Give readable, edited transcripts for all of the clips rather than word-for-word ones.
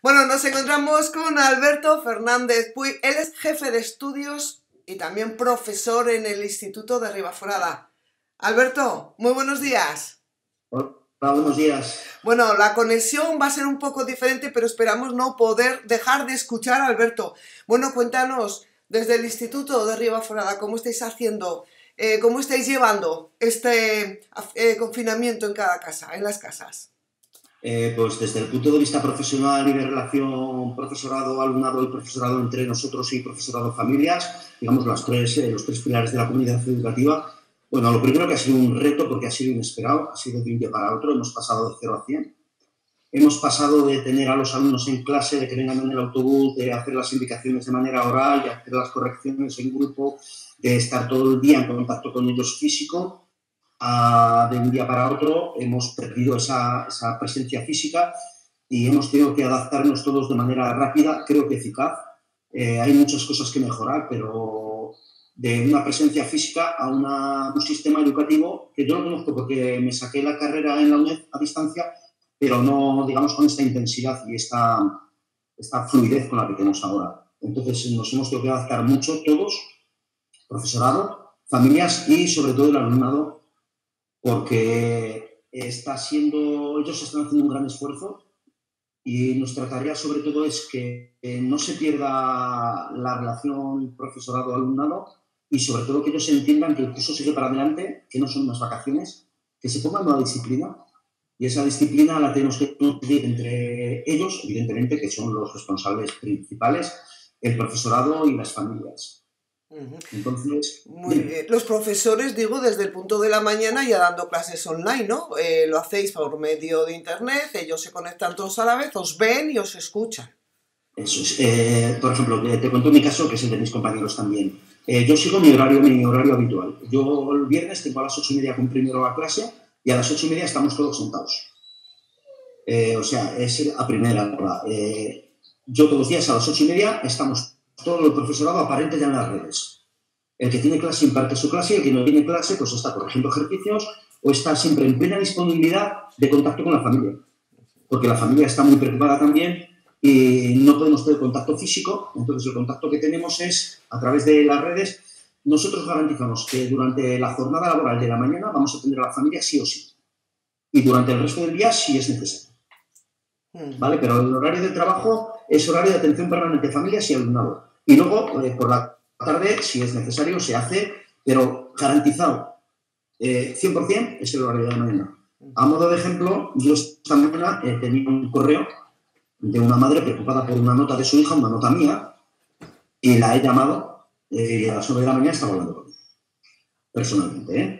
Bueno, nos encontramos con Alberto Fernández Puig. Él es jefe de estudios y también profesor en el Instituto de Ribaforada. Alberto, muy buenos días. Hola, buenos días. Bueno, la conexión va a ser un poco diferente, pero esperamos no poder dejar de escuchar a Alberto. Bueno, cuéntanos, desde el Instituto de Ribaforada, ¿cómo estáis haciendo, cómo estáis llevando este confinamiento en cada casa, en las casas? Pues desde el punto de vista profesional y de relación profesorado-alumnado y profesorado entre nosotros y profesorado-familias, digamos los tres pilares de la comunidad educativa, bueno, lo primero que ha sido un reto porque ha sido inesperado, ha sido de un día para otro, hemos pasado de 0 a 100. Hemos pasado de tener a los alumnos en clase, de que vengan en el autobús, de hacer las indicaciones de manera oral, de hacer las correcciones en grupo, de estar todo el día en contacto con ellos físico. De un día para otro hemos perdido esa presencia física y hemos tenido que adaptarnos todos de manera rápida, creo que eficaz. Hay muchas cosas que mejorar, pero de una presencia física a un sistema educativo que yo lo conozco porque me saqué la carrera en la UNED a distancia, pero no, digamos, con esta intensidad y esta fluidez con la que tenemos ahora. Entonces nos hemos tenido que adaptar mucho todos, profesorado, familias y sobre todo el alumnado, porque ellos están haciendo un gran esfuerzo y nuestra tarea sobre todo es que no se pierda la relación profesorado-alumnado y sobre todo que ellos entiendan que el curso sigue para adelante, que no son unas vacaciones, que se pongan una disciplina y esa disciplina la tenemos que conseguir entre ellos, evidentemente, que son los responsables principales, el profesorado y las familias. Entonces, muy bien. Los profesores, digo, desde el punto de la mañana ya dando clases online, ¿no? Lo hacéis por medio de internet, ellos se conectan todos a la vez, os ven y os escuchan. Eso es. Por ejemplo, te cuento mi caso, que es el de mis compañeros también. Yo sigo mi horario habitual. Yo el viernes tengo a las 8:30 con primero a clase y a las 8:30 estamos todos sentados. O sea, es a primera hora. Yo todos los días a las 8:30 estamos todo el profesorado aparente ya en las redes. El que tiene clase imparte su clase y el que no tiene clase pues está corrigiendo ejercicios o está siempre en plena disponibilidad de contacto con la familia. Porque la familia está muy preocupada también y no podemos tener contacto físico, entonces el contacto que tenemos es a través de las redes. Nosotros garantizamos que durante la jornada laboral de la mañana vamos a atender a la familia sí o sí. Y durante el resto del día sí es necesario. ¿Vale? Pero el horario de trabajo es horario de atención permanente de familias y alumnado. Y luego, por la tarde, si es necesario, se hace, pero garantizado 100% es el horario de la mañana. A modo de ejemplo, yo esta mañana tenía un correo de una madre preocupada por una nota de su hija, una nota mía, y la he llamado y a las 9 de la mañana estaba hablando con ella, personalmente, ¿eh?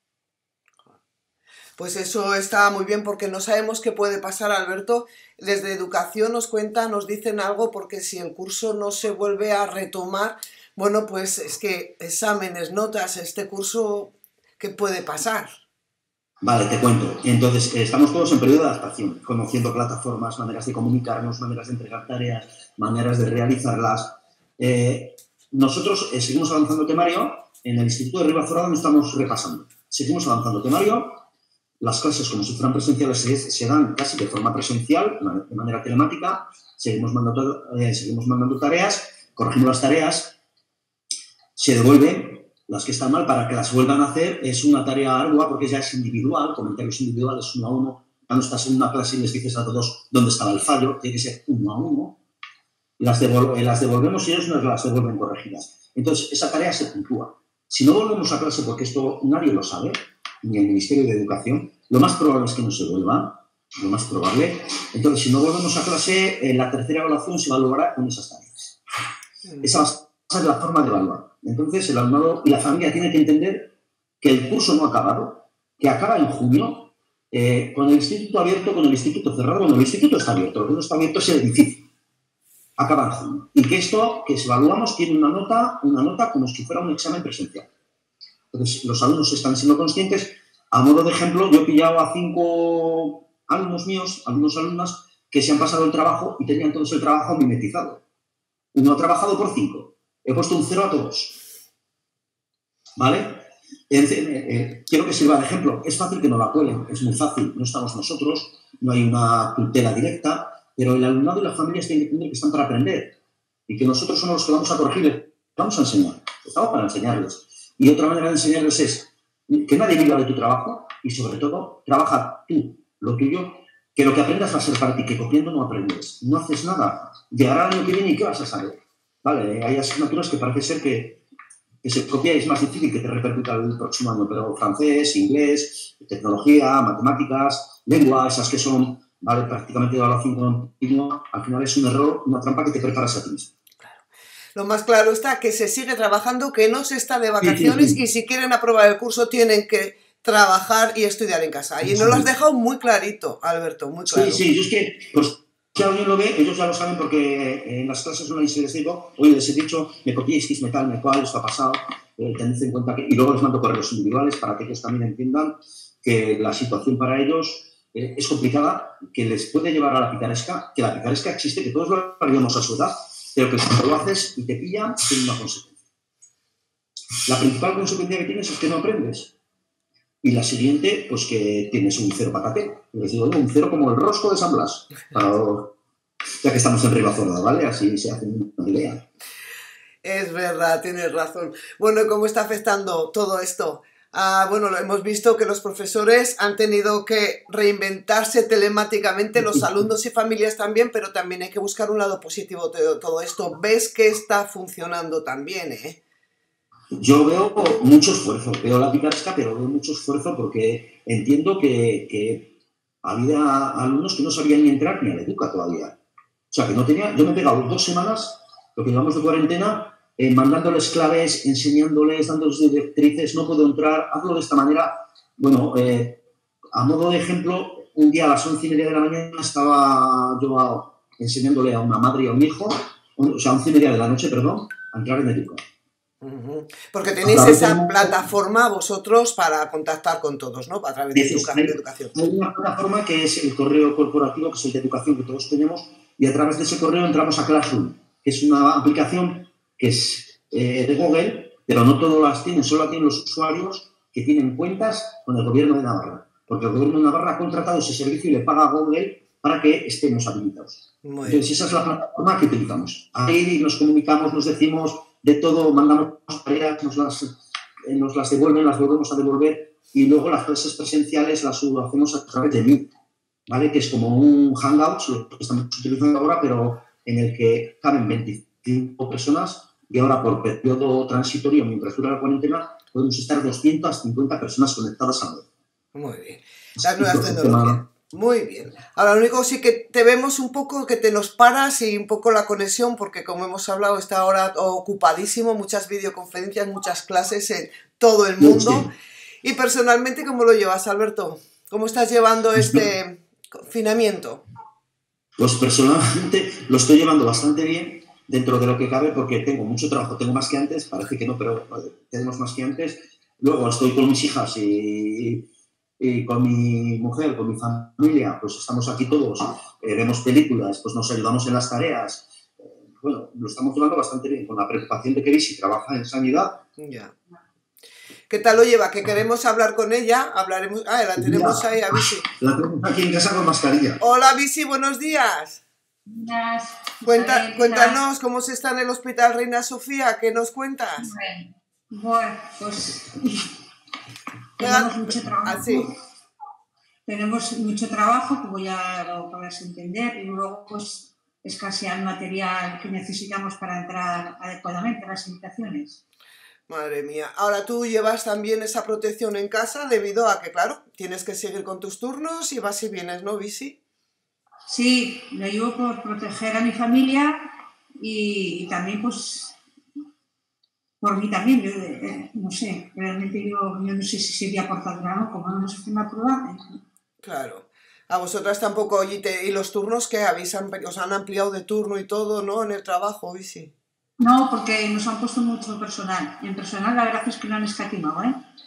Pues eso está muy bien porque no sabemos qué puede pasar, Alberto. Desde Educación nos cuentan, nos dicen algo porque si el curso no se vuelve a retomar, bueno, pues es que exámenes, notas, este curso, ¿qué puede pasar? Vale, te cuento. Entonces, estamos todos en periodo de adaptación, conociendo plataformas, maneras de comunicarnos, maneras de entregar tareas, maneras de realizarlas. Nosotros seguimos avanzando temario. En el Instituto de Ribaforada no estamos repasando. Seguimos avanzando temario. Las clases, como si fueran presenciales, se dan casi de forma presencial, de manera telemática. Seguimos mandando tareas, corregimos las tareas, se devuelven las que están mal para que las vuelvan a hacer. Es una tarea ardua porque ya es individual, comentarios individuales uno a uno. Cuando estás en una clase y les dices a todos dónde estaba el fallo, tiene que ser uno a uno. Las devolvemos y ellos nos las devuelven corregidas. Entonces, esa tarea se puntúa. Si no volvemos a clase, porque esto nadie lo sabe, ni el Ministerio de Educación, lo más probable es que no se vuelva, lo más probable. Entonces, si no volvemos a clase, la tercera evaluación se evaluará con esas tareas. Esa va a ser la forma de evaluar. Entonces, el alumnado y la familia tienen que entender que el curso no ha acabado, que acaba en junio, con el instituto abierto, con el instituto cerrado. Bueno, el instituto está abierto, lo que no está abierto es el edificio. Acaba en junio. Y que esto que evaluamos tiene una nota como si fuera un examen presencial. Entonces, los alumnos están siendo conscientes. A modo de ejemplo, yo he pillado a 5 alumnos míos, alumnas, que se han pasado el trabajo y tenían todos el trabajo mimetizado. Uno ha trabajado por 5. He puesto un 0 a todos. ¿Vale? Quiero que sirva de ejemplo. Es fácil que no la cuelen, es muy fácil. No estamos nosotros, no hay una tutela directa. pero el alumnado y las familias tienen que entender que están para aprender y que nosotros somos los que vamos a corregir, vamos a enseñar, estamos para enseñarles. Y otra manera de enseñarles es que nadie viva de tu trabajo y, sobre todo, trabaja tú, lo tuyo, que lo que aprendas va a ser para ti, que copiando no aprendes, no haces nada. Llegará el año que viene y ¿qué vas a saber? Vale, hay asignaturas que parece ser que se copia y es más difícil que te repercuta el próximo año, pero francés, inglés, tecnología, matemáticas, lengua, esas que son, vale, prácticamente de evaluación continua, al final es un error, una trampa que te preparas a ti mismo. Lo más claro está que se sigue trabajando, que no se está de vacaciones, y si quieren aprobar el curso tienen que trabajar y estudiar en casa. Y nos lo has dejado muy clarito, Alberto, muy claro. Sí, yo es que, pues, si alguien lo ve, ellos ya lo saben porque en las clases online se les digo, oye, les he dicho, me copiéis, me tal, me cual, esto ha pasado, tened en cuenta que... Y luego les mando correos individuales para que ellos también entiendan que la situación para ellos es complicada, que les puede llevar a la picaresca, que la picaresca existe, que todos lo haríamos a su edad, pero que si no lo haces y te pillan, tiene una consecuencia. La principal consecuencia que tienes es que no aprendes. Y la siguiente, pues que tienes un cero patate. Les digo, un cero como el rosco de San Blas. Ya que estamos en Ribazorda, ¿vale? Así se hace una idea. Es verdad, tienes razón. Bueno, ¿cómo está afectando todo esto? Bueno, lo hemos visto que los profesores han tenido que reinventarse telemáticamente, los alumnos y familias también, pero también hay que buscar un lado positivo de todo esto. ¿Ves que está funcionando también, eh? Yo veo mucho esfuerzo, veo la picaresca, pero veo mucho esfuerzo porque entiendo que había alumnos que no sabían ni entrar ni a la educa todavía. O sea, que no tenía... Yo me he pegado 2 semanas, lo que llevamos de cuarentena, mandándoles claves, enseñándoles, dándoles directrices, no puedo entrar, hazlo de esta manera. Bueno, a modo de ejemplo, un día a las 11:30 de la mañana estaba yo enseñándole a una madre y a un hijo, o sea, 11:30 de la noche, perdón, a entrar en educa. Porque tenéis esa plataforma vosotros para contactar con todos, ¿no? A través de educación. Hay una plataforma que es el correo corporativo, que es el de educación que todos tenemos, y a través de ese correo entramos a Classroom, que es una aplicación que es de Google, pero no todos las tienen, solo la tienen los usuarios que tienen cuentas con el Gobierno de Navarra, porque el Gobierno de Navarra ha contratado ese servicio y le paga a Google para que estemos habilitados. Entonces, esa es la plataforma que utilizamos. Ahí nos comunicamos, nos decimos de todo, mandamos tareas, nos las devuelven, las volvemos a devolver, y luego las clases presenciales las hacemos a través de Meet, ¿vale? Que es como un Hangouts, lo que estamos utilizando ahora, pero en el que caben 25 personas, y ahora por periodo transitorio, mientras dura la cuarentena, podemos estar 250 personas conectadas a la vez. Muy bien. Las nuevas tecnologías. Muy bien. Ahora, lo único sí que te vemos un poco que te nos paras y un poco la conexión, porque como hemos hablado, está ahora ocupadísimo, muchas videoconferencias, muchas clases en todo el mundo. Sí. Y personalmente, ¿cómo lo llevas, Alberto? ¿Cómo estás llevando este confinamiento? Pues personalmente lo estoy llevando bastante bien dentro de lo que cabe, porque tengo mucho trabajo, tengo más que antes, parece que no, pero tenemos más que antes. Luego estoy con mis hijas y con mi mujer, con mi familia, pues estamos aquí todos, vemos películas, pues nos ayudamos en las tareas. Bueno, lo estamos llevando bastante bien, con la preocupación de que Visi trabaja en sanidad. Ya. ¿Qué tal lo lleva? Que queremos hablar con ella, hablaremos... la tenemos ahí a Visi. La tenemos aquí en casa con mascarilla. Hola Visi, buenos días. Buenas. Cuéntanos cómo se está en el Hospital Reina Sofía, ¿qué nos cuentas? Bueno, pues... Tenemos mucho trabajo. Tenemos mucho trabajo, como ya lo podrás entender, y luego pues escasea el material que necesitamos para entrar adecuadamente a las habitaciones. Madre mía. Ahora tú llevas también esa protección en casa debido a que, claro, tienes que seguir con tus turnos y vas y vienes, ¿no, Visi? Sí, lo llevo por proteger a mi familia y también pues... Por mí también, yo no sé, realmente yo no sé si sería portadora o no, como no hemos hecho una prueba. Claro. A vosotras tampoco, y los turnos que os han ampliado de turno y todo, ¿no? En el trabajo, Visi. No, porque nos han puesto mucho personal. En personal la verdad es que no han escatimado,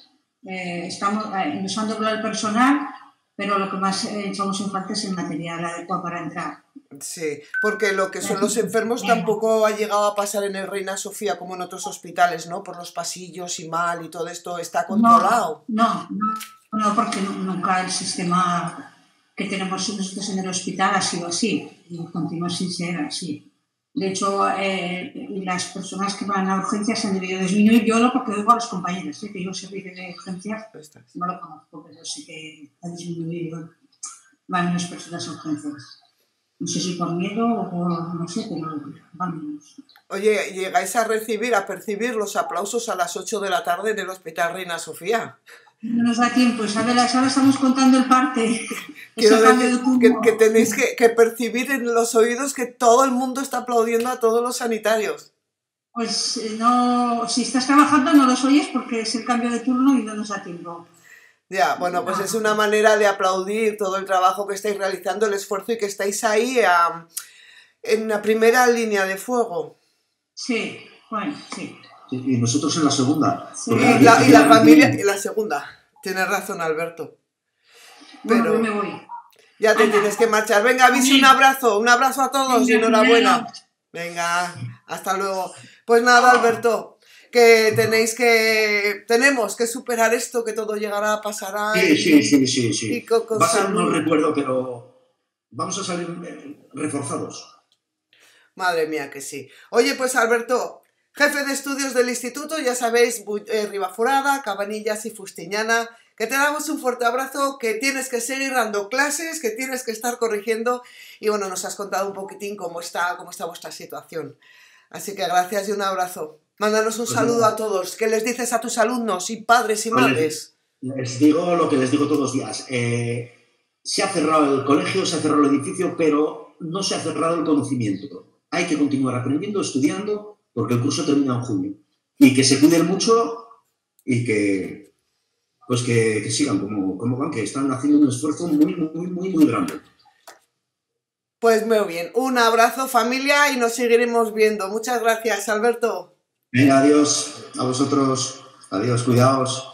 nos han doblado el personal, pero lo que más echamos en falta es el material adecuado para entrar. Sí, porque lo que son los enfermos tampoco ha llegado a pasar en el Reina Sofía como en otros hospitales, ¿no? Por los pasillos y mal y todo esto, ¿está controlado? No, porque nunca el sistema que tenemos nosotros en el hospital ha sido así y continúa sin ser así. De hecho, las personas que van a urgencias han debido disminuir. Yo lo porque oigo a los compañeros, que yo servicio de urgencias no lo conozco, pero sí que ha disminuido. Van menos personas a urgencias. No sé si por miedo o por, no sé, pero van menos. Oye, ¿llegáis a percibir los aplausos a las 8 de la tarde en el Hospital Reina Sofía? No nos da tiempo, ¿sabes? Ahora estamos contando el parte. Quiero decir que tenéis que percibir en los oídos que todo el mundo está aplaudiendo a todos los sanitarios. Pues no, si estás trabajando no los oyes porque es el cambio de turno y no nos da tiempo. Ya, bueno, pues es una manera de aplaudir todo el trabajo que estáis realizando, el esfuerzo y que estáis ahí en la primera línea de fuego. Sí, bueno, sí. Y nosotros en la segunda. Sí. Y la familia en la segunda. Tienes razón, Alberto. Pero bueno, yo me voy. Ya te tienes que marchar. Venga, Visi, un abrazo a todos y enhorabuena. Venga, hasta luego. Pues nada, Alberto, que tenemos que superar esto, que todo llegará, pasará. Sí. Va a ser un mal recuerdo, pero vamos a salir reforzados. Madre mía, que sí. Oye, pues Alberto, jefe de estudios del instituto, ya sabéis, Ribaforada, Cabanillas y Fustiñana, que te damos un fuerte abrazo, que tienes que seguir dando clases, que tienes que estar corrigiendo y bueno, nos has contado un poquitín cómo está vuestra situación. Así que gracias y un abrazo. Mándanos un saludo a todos. ¿Qué les dices a tus alumnos y padres y madres? Les digo lo que les digo todos los días. Se ha cerrado el colegio, se ha cerrado el edificio, pero no se ha cerrado el conocimiento. Hay que continuar aprendiendo, estudiando, porque el curso termina en junio. Y que se cuiden mucho y que sigan como van, que están haciendo un esfuerzo muy grande. Pues muy bien. Un abrazo, familia, y nos seguiremos viendo. Muchas gracias, Alberto. Venga, adiós a vosotros. Adiós, cuidaos.